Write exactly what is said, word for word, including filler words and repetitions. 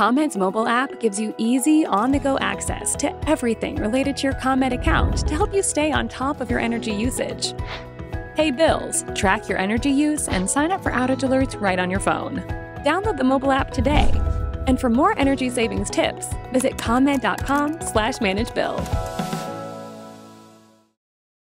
ComEd's mobile app gives you easy, on-the-go access to everything related to your ComEd account to help you stay on top of your energy usage. Pay bills, track your energy use, and sign up for outage alerts right on your phone. Download the mobile app today. And for more energy savings tips, visit ComEd dot com slash manage bill.